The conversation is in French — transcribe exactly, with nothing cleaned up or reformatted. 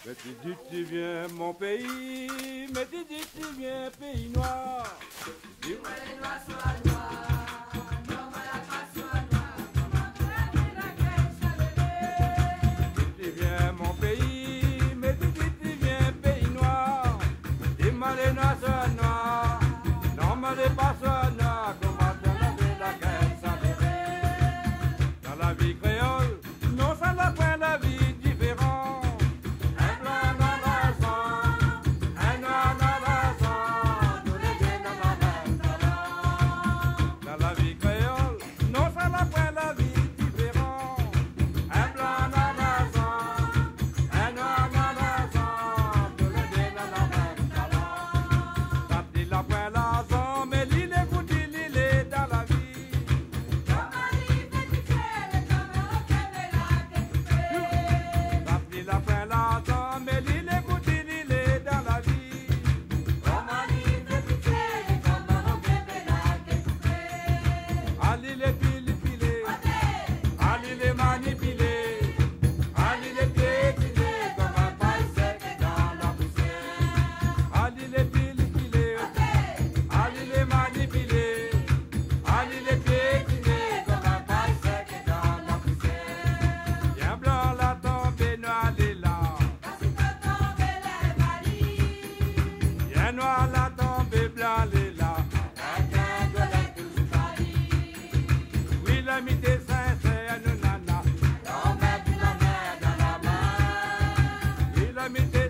Mais tu dis tu viens mon pays, mais tu dis tu viens pays noir. Tu dis, Les noirs sont à noir, non, mais la grâce soit noire. Comment tu la caisse tu viens mon pays, mais tu dis tu viens pays noir. Dis-moi les noirs sont noirs, non mais les pas sont noirs. Comment tu laver la caisse à lever? Dans la vie créole, non ça n'a pas la vie différente. Un blanc dans la sang, un noir dans la sang, tous les deux dans la même talent. Dans la vie créole, non ça n'a pas la vie différente. Un blanc dans la sang, un noir dans la sang, tous les deux dans la même talent. Ça dit la point la sang, mais l'île est foutue, l'île est dans la vie. Ça dit la point la sang, mais l'île est foutue, l'île est dans la vie. Ali les pile pilé, Ali les manipulé, Ali les piétiné comme un paille sec dans la poussière. Ali les pile pilé, Ali les manipulé, Ali les piétiné comme un paille sec dans la poussière. Bien blanc la tombée noire les là, bien noir la tombée blanc les là. Oui, l'amitié sincère, nous nana. On met de la mer dans la main. Oui, l'amitié